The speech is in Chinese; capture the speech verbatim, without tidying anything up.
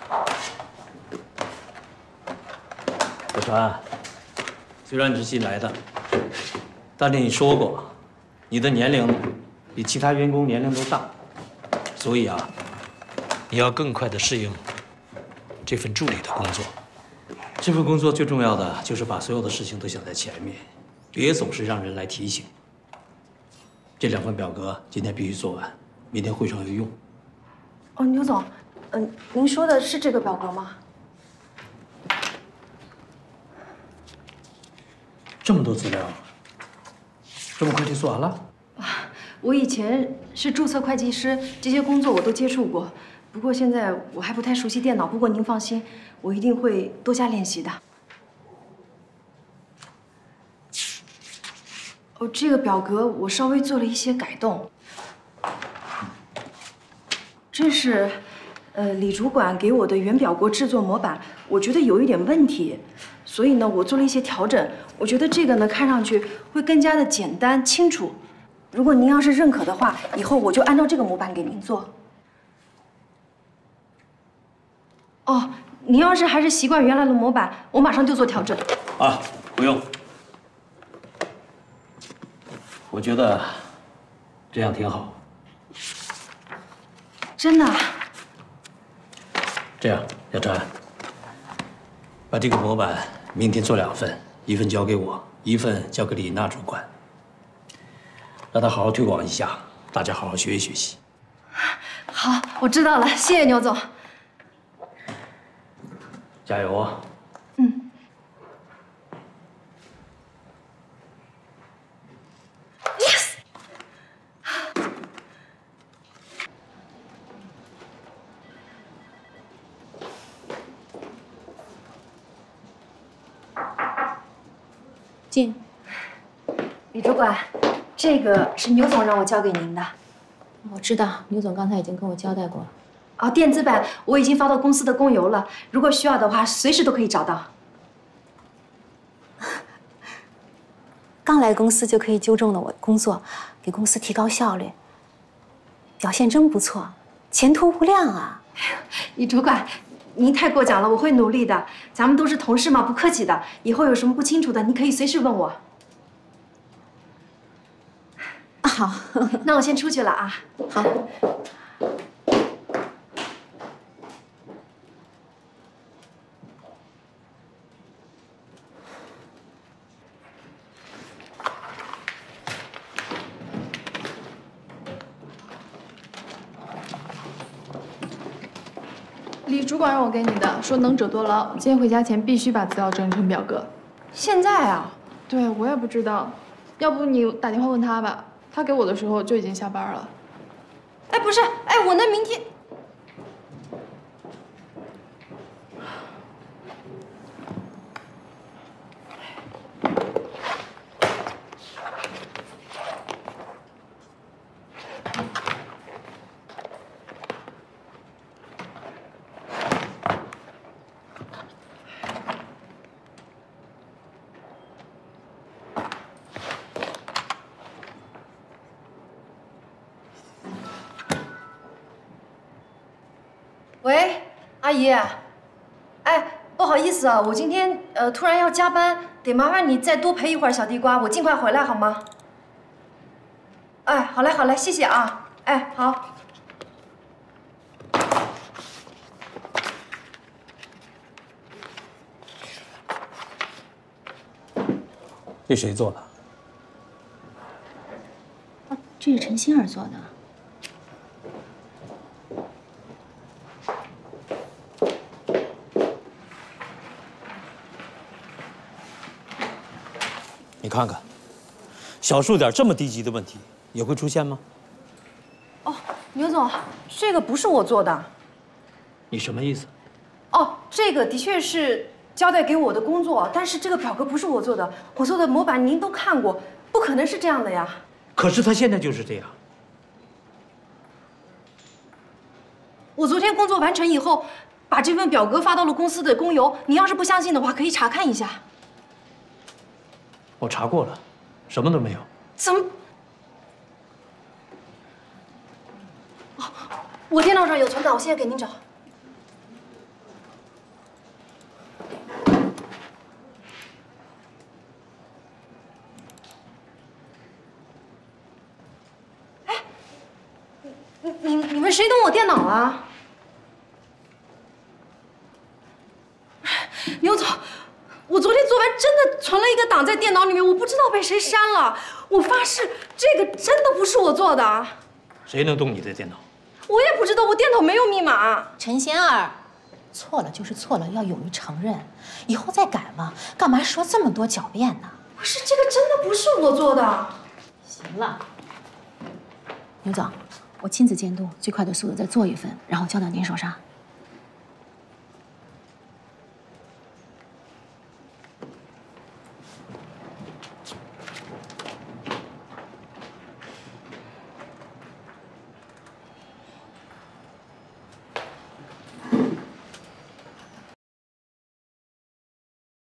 小川，虽然你是新来的，但是你说过，你的年龄比其他员工年龄都大，所以啊，你要更快的适应这份助理的工作。这份工作最重要的就是把所有的事情都想在前面，别总是让人来提醒。这两份表格今天必须做完，明天会上有用。 哦，牛总，嗯、呃，您说的是这个表格吗？ 这么多资料，这么快就做完了？ 啊，我以前是注册会计师，这些工作我都接触过。不过现在我还不太熟悉电脑。不过您放心，我一定会多加练习的。哦，这个表格我稍微做了一些改动。这是，呃，李主管给我的原表格制作模板，我觉得有一点问题。 所以呢，我做了一些调整。我觉得这个呢，看上去会更加的简单清楚。如果您要是认可的话，以后我就按照这个模板给您做。哦，您要是还是习惯原来的模板，我马上就做调整。 啊，不用。我觉得这样挺好。 真的？ 这样，小川，把这个模板。 明天做两份，一份交给我，一份交给李娜主管，让她好好推广一下，大家好好学习学习。 好，我知道了，谢谢牛总。 加油啊！ 嗯。Yes。 进， 李主管，这个是牛总让我交给您的。 我知道，牛总刚才已经跟我交代过了。 哦，电子版我已经发到公司的公邮了，如果需要的话，随时都可以找到。 刚来公司就可以纠正了我的工作，给公司提高效率，表现真不错，前途无量啊！ 李主管。 您太过奖了，我会努力的。咱们都是同事嘛，不客气的。以后有什么不清楚的，你可以随时问我。 好， 那我先出去了啊。 好。 李主管让我给你的，说能者多劳，今天回家前必须把资料整理成表格。 现在啊？ 对，我也不知道，要不你打电话问他吧。他给我的时候就已经下班了。 哎，不是，哎，我那明天。喂，阿姨，哎，不好意思啊，我今天呃突然要加班，得麻烦你再多陪一会儿小地瓜，我尽快回来好吗？哎，好嘞，好嘞，谢谢啊，哎，好。 这谁做的？ 啊，这是陈欣儿做的。 你看看，小数点这么低级的问题也会出现吗？ 哦，牛总，这个不是我做的。 你什么意思？ 哦，这个的确是交代给我的工作，但是这个表格不是我做的，我做的模板您都看过，不可能是这样的呀。 可是他现在就是这样。 我昨天工作完成以后，把这份表格发到了公司的公邮，您要是不相信的话，可以查看一下。 我查过了，什么都没有。 怎么？哦，我电脑上有存档，我现在给您找。 电脑了。牛总，我昨天做完真的存了一个档在电脑里面，我不知道被谁删了。我发誓，这个真的不是我做的。 谁能动你的电脑？ 我也不知道，我电脑没有密码。 陈仙儿，错了就是错了，要勇于承认，以后再改嘛，干嘛说这么多狡辩呢？ 不是，这个真的不是我做的。 行了，牛总，我亲自监督，最快的速度再做一份，然后交到您手上。